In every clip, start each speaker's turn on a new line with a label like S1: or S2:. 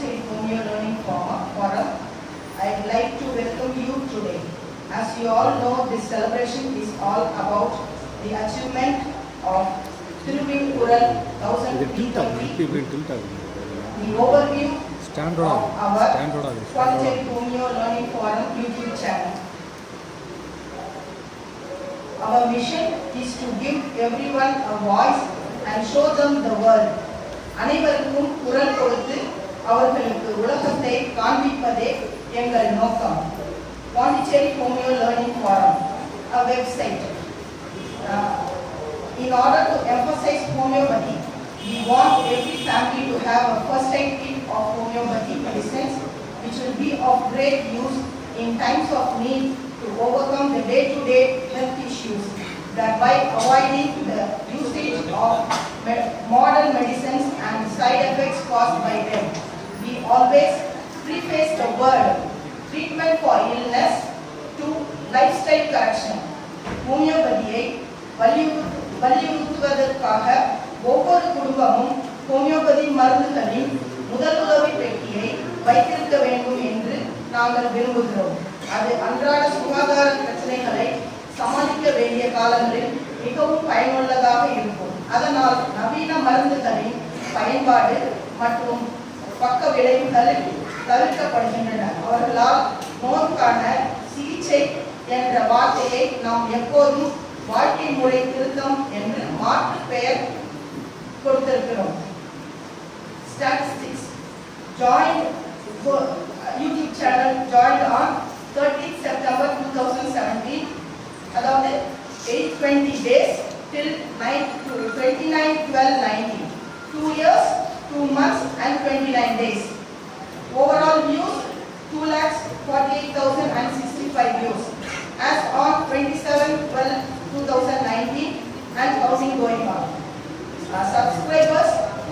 S1: Pondicherry Homeo Learning Forum. I'd like to welcome you today. As you all know, this celebration is all about the achievement of Thiruvin-Kural 1030, the overview of our Pondicherry Homeo Learning Forum YouTube channel. Our mission is to give everyone a voice and show them the world. அனைவருக்கும் குரல் கொடுத்து அவர்களுக்கு உலகத்தை காண்பிப்பதே எங்கள் நோக்கம். Pondicherry Homeo Learning Forum, a website. In order to emphasize homeopathy, we want every family to have a first aid kit of homeopathy medicines, which will be of great use in times of need to overcome the day-to-day health issues, thereby avoiding the usage of modern medicines and side effects caused by them. We always preface the word treatment for illness to lifestyle correction. ஹோமியோபதியை வலியுறுத்துவதற்காக ஒவ்வொரு குடும்பமும் homeopathy மருந்துகளின் முதலுதவி பெட்டியை வைத்திருக்க வேண்டும் என்று நாங்கள் விரும்புகிறோம். அது அன்றாட சுகாதார பிரச்சனைகளை சமாளிக்க வேண்டிய காலங்களில் மிகவும் பயனுள்ளதாக இருக்கும். அதனால் நவீன மருந்துகளின் பயன்பாடு மற்றும் பக்க விளைவுகள் தவிர்க்கப்படுகின்றன. அவர்களால் நோய்க்கான சிகிச்சை என்ற வார்த்தையை நாம் எப்போதும் வாழ்க்கை முறை திருத்தம் என்று மாற்று பெயர் கொடுத்திருக்கிறோம். Statistics joined YouTube channel joined on 30th September 2017. அதாவது 820 days till 29/12/19. 2 years, 2 months and 29 days. Overall views 2,48,065 views. As on 27/12/2019 and counting going on. Subscribers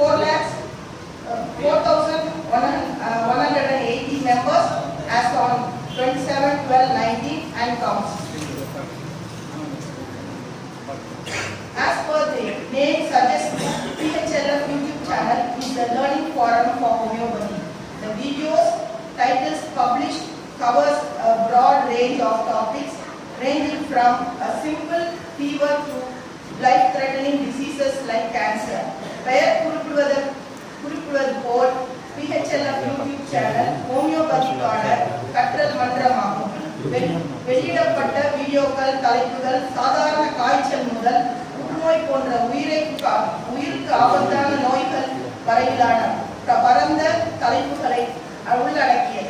S1: 4,180 members as on 27/12/19 and counts. As per the name suggests, PHLF YouTube channel is the learning forum for homeopathy. The videos, titles published covers a broad range of topics ranging from a simple fever to life-threatening diseases like cancer. பெயர் குறிப்பிடுவது போல் PHLF YouTube channel ஹோமியோபதிக்கான கற்றல் மன்றமாகும். வெளியிடப்பட்ட வீடியோக்கள் தலைப்புகள் சாதாரண காய்ச்சல் முதல் புற்றுநோய் போன்ற உயிருக்கு ஆபத்தான நோய்கள் வரையிலான பரந்த தலைப்புகளை உள்ளடக்கியது.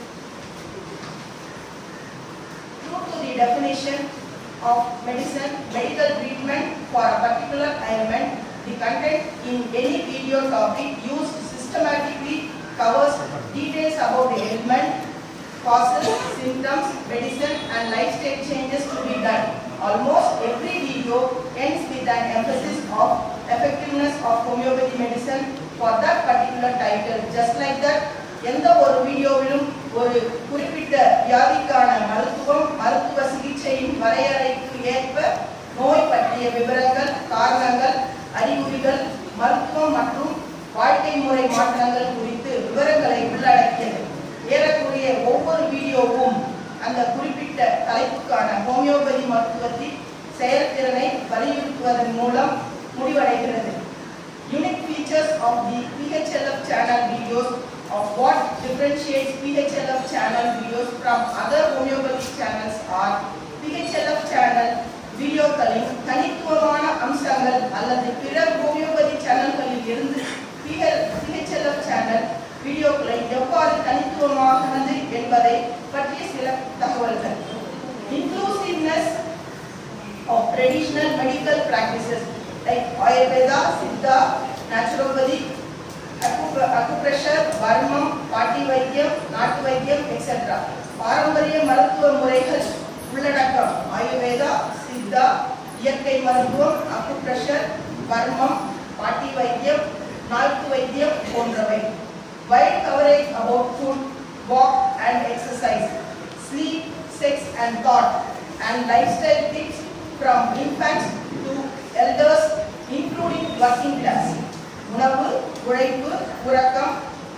S1: True to the definition of medical treatment for a particular ailment, the content in any video topic used systematically covers details about the ailment, causes, symptoms, medicine and lifestyle changes to be done. Almost every video ends with an emphasis of effectiveness of homeopathy medicine for that particular title. Just like that, எந்த ஒரு வீடியோவிலும் ஒரு குறிப்பிட்ட வியாதிக்கான மருத்துவ சிகிச்சையின் வரையறைக்கு ஏற்ப நோய் பற்றிய விவரங்கள், காரணங்கள், அறிகுறிகள், மருத்துவம் மற்றும் வாழ்க்கை முறை மாற்றங்கள் குறித்து விவரங்களை உள்ளடக்கியது. ஏறக்குறைய ஒவ்வொரு வீடியோவும் அந்த குறிப்பிட்ட தலைப்புக்கான ஹோமியோபதி மருத்துவத்தின் செயல்திறனை வலியுறுத்துவதன் மூலம் முடிவடைகிறது. Unique features of the PHLF channel videos of what differentiates PHLF channel videos from other homeopathy channels are PHLF channel வீடியோக்களின் தனித்துவமான அம்சங்கள் அல்லது பிற ஹோமியோபதி சேனல்களில் இருந்து PHLF channel வீடியோக்களை எவ்வாறு தனித்துவமானது என்பதை பற்றிய சில தகவல்கள். Inclusiveness of traditional medical practices like Ayurveda, Siddha, Naturopathy, Acupressure, Varmam, பாட்டி வைத்தியம், நாட்டு வைத்தியம், etc. பாரம்பரிய மருத்துவ முறைகள் உள்ளடக்கம் ஆயுர்வேதா, சித்தா, இயற்கை மருத்துவம், அக்குப்ரெஷர், வர்மம், பாட்டி வைத்தியம், நாட்டு வைத்தியம் போன்றவை. Wide coverage about food, walk and exercise, sleep, sex and thought, and lifestyle tips from infants to elders, including working class. உணவு, உழைப்பு, உறக்கம்,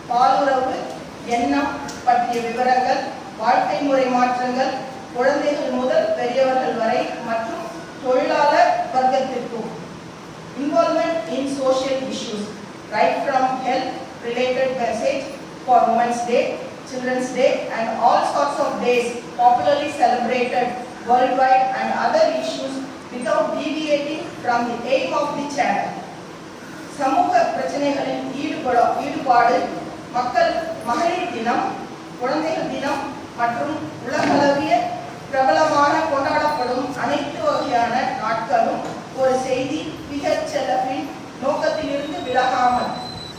S1: பாலுறவு, எண்ணம் பற்றிய விவரங்கள், வாழ்க்கை முறை மாற்றங்கள், குழந்தைகள் முதல் பெரியவர்கள் வரை மற்றும் தொழிலாளர் வர்க்கத்திற்கும். Involvement in social issues, right from health related message for Women's Day, Children's Day and all sorts of days popularly celebrated worldwide and other issues without deviating from the aim of the channel. சமூக பிரச்சனைகளில் ஈடுபாடு, மகளிர் தினம், குழந்தைகள் தினம் மற்றும் உலகளவிய பிரபலமான கொண்டாடப்படும் அனைத்து வகையான நாட்களும் ஒரு செய்தி PHLFின் நோக்கத்திலிருந்து விலகாமல்.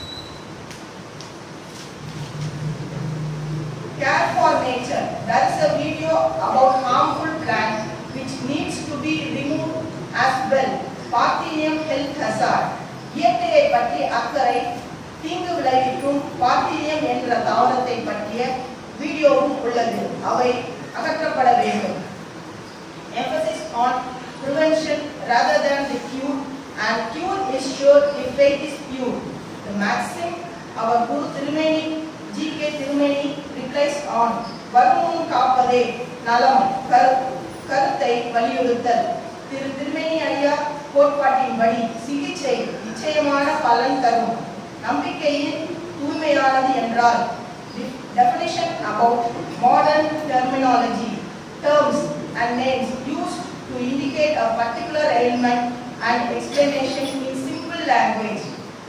S1: Care for nature. There is a video about harmful plants which needs to be removed as well. Parthenium health hazard. இயற்கையை பற்றி அக்கறை, தீங்கு விளைவிக்கும் பார்த்தினியம் என்ற தாவரத்தை பற்றிய வீடியோவும் உள்ளது. அவை அகற்றப்பட வேண்டும். Emphasis on prevention rather than the cure, and cure is sure if faith is pure. The maxim our Guru Tirumeni G.K. Tirumeni replies on வருமுன் காப்பதே நலம் கருத்தை வலியுறுத்தல். திருமேனி ஐயா கோட்பாட்டின்படி சிகிச்சை நிச்சயமான பலன் தரும். நம்பிக்கையின் தூய்மையானது என்றால் definition about modern terminology, terms and names used to indicate a particular ailment and explanation in simple language.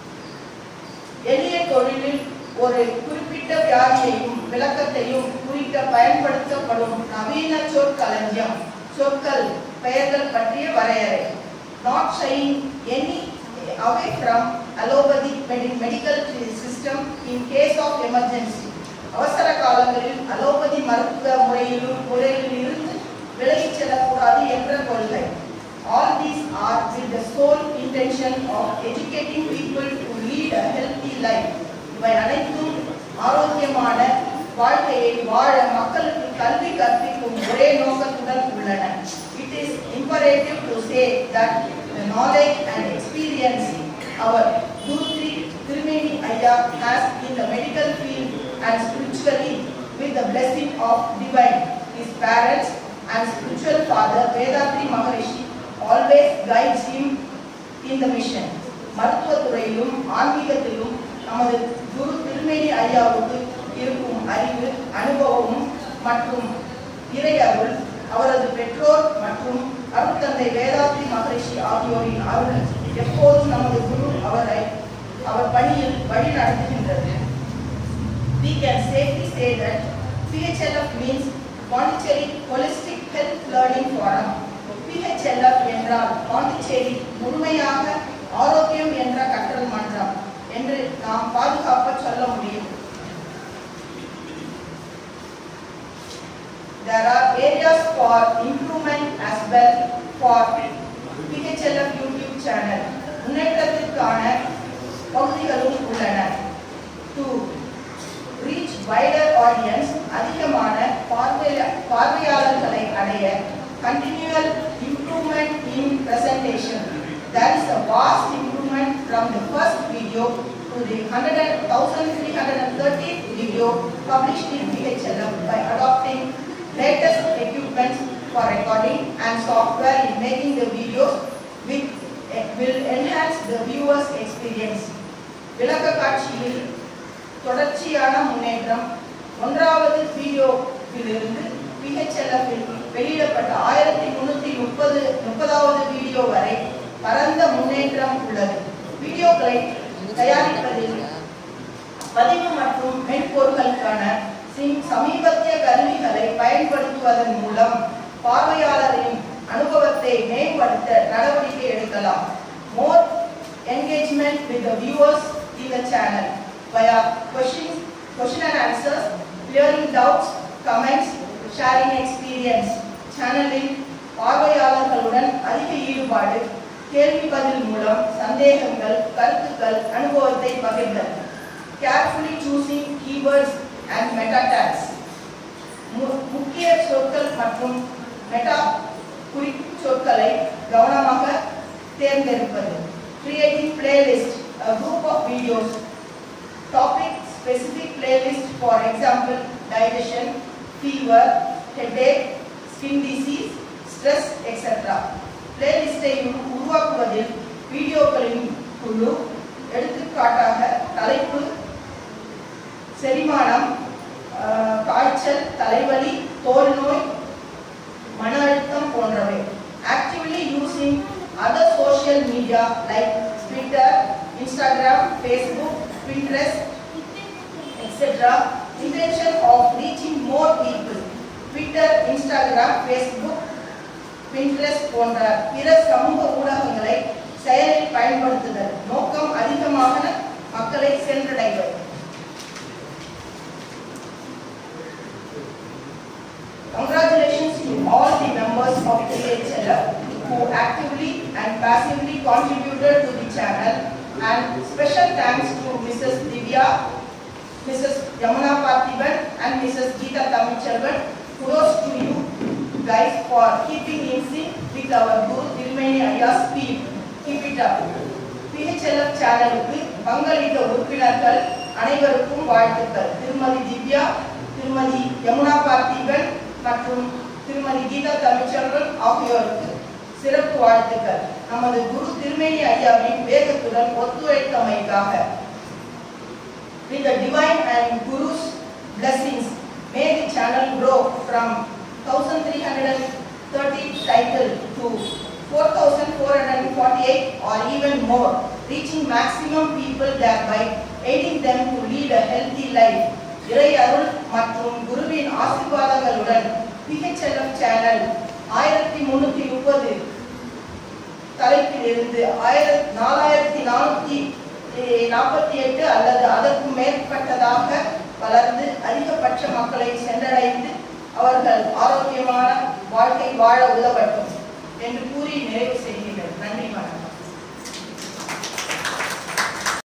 S1: எளிய தொழிலில் ஒரு குறிப்பிட்ட வியாதியையும் விளக்கத்தையும் குறிக்க பயன்படுத்தப்படும் நவீன சொற்களஞ்சியம், சொற்கள் பெயர்கள் பற்றிய வரையறை. Not shying any away from allopathic medical system in case of emergency. அவசர காலங்களில் அலோபதி மருத்துவ முறையில் இருந்து விலகிச் செல்லக்கூடாது என்ற கொள்கை. All these are with the sole intention of educating people to lead a healthy life. இவை அனைத்தும் ஆரோக்கியமான வாழ்க்கையை வாழ மக்களுக்கு கல்வி கற்பிக்கும் ஒரே நோக்கத்துடன் உள்ளன. It is imperative to say that the knowledge and experience our Guru Tirumeni Ayya has in the medical field and spiritually with the blessing of divine, his parents and spiritual father Vedatri Maharishi always guides him in the mission. மருத்துவ துறையிலும் ஆன்மீகத்திலும் நமது குரு திருமேனி ஐயாவுக்கு இருக்கும் அறிவு, அனுபவமும் மற்றும் இறை அருள், அவரது பெற்றோர் மற்றும் அருட்தந்தை வேதாத்ரி மகரிஷி ஆகியோரின் அருள் எப்போதும் நமது குரு அவர் பணியில் வழி நடத்துகின்றது. We can safely say that PHLF means Pondicherry Holistic Health Learning Forum. PHLF என்றால் பாண்டிச்சேரி முழுமையாக ஆரோக்கியம் என்ற கற்றல் மன்றம் என்று நாம் பாதுகாப்பாக சொல்ல முடியும். There are areas for improvement as well for PHLF YouTube channel. முன்னேற்றத்திற்கான பகுதிகளும் உள்ளன. To reach wider audience, அதிகமான பார்வையாளர்களை அடைய, continual improvement in presentation. There is a vast improvement from the first video to the 1330th video published in PHLF by adopting latest equipment for recording and software in making the videos which will enhance the viewers experience. விளக்க காட்சியில் தொடர்ச்சியான முன்னேற்றம். 1வது வீடியோவிலிருந்து PHLF இல் வெளியிடப்பட்ட 1330வது video வரை பரந்த முன்னேற்றம் உள்ளது. வீடியோக்களை தயாரிப்பதில் பதிவு மற்றும் மென்பொருட்களுக்கான சமீபத்திய கருவிகளை பயன்படுத்துவதன் மூலம் பார்வையாளரின் அனுபவத்தை மேம்படுத்த நடவடிக்கை எடுக்கலாம். More engagement with the viewers in the channel via question and answers, clearing doubts, comments, sharing experience. சேனலில் பார்வையாளர்களுடன் அதிக ஈடுபாடு, கேள்வி பதில் மூலம் சந்தேகங்கள், கருத்துக்கள், அனுபவத்தை பகிர்தல். Carefully choosing keywords and meta tags. முக்கிய சொற்கள் மற்றும் மெட்டா குறிச்சொற்களை கவனமாக தேர்ந்தெடுப்பது. Creating playlist, a group of videos, topic specific playlist, for example, digestion, fever, headache, skin disease, stress, etc. பிளேலிஸ்டை உருவாக்குவதில் வீடியோக்களின் குழு, எடுத்துக்காட்டாக தலைப்பு, செரிமானம், காய்ச்சல், தலைவலி, தோல் நோய், மன அழுத்தம் போன்றவை. Actively using other social media like Twitter, Instagram, Facebook, Pinterest, etc. Intention of reaching more people. Twitter, Instagram, Facebook, Pinterest போன்ற பிற சமூக ஊடகங்களை செயலில் பயன்படுத்துதல். நோக்கம் அதிகமாக மக்களை சென்றடைவது. Congratulations to all the members of PHLF who actively and passively contributed to the channel, and special thanks to Mrs. Divya, Mrs. Yamuna Parthiban and Mrs. Geeta Tamichelvan. Kudos to you guys for keeping in sync with our Guru Thirumeni Ayya's speed. Keep it up. PHLF சேனலுக்கு பங்களித்த உறுப்பினர்கள் அனைவருக்கும் வாழ்த்துக்கள். திருமதி திவ்யா, திருமதி யமுனா பார்த்திபன் மற்றும் திருமதி கீதா தமிழ்ச்செல்வன் ஆகியோருக்கு சிறப்பு வாழ்த்துக்கள். நமது குரு திருமேனி ஐயாவின் வேகத்துடன் ஒத்துழைத்தமைக்காக. With the divine and Guru's blessings, may the channel grow from 1330 title to 4448 or even more, reaching maximum people, thereby aiding them to lead a healthy life. இறை அருள் மற்றும் குருவின் ஆசீர்வாதங்களுடன் PHLF சேனல் 1330 தலைப்பிலிருந்து 4448 அல்லது அதற்கு மேற்பட்டதாக வளர்ந்து அதிகபட்ச மக்களை சென்றடைந்து அவர்கள் ஆரோக்கியமான வாழ்க்கை வாழ உதவட்டும் என்று கூறி நிறைவு செய்கிறேன்.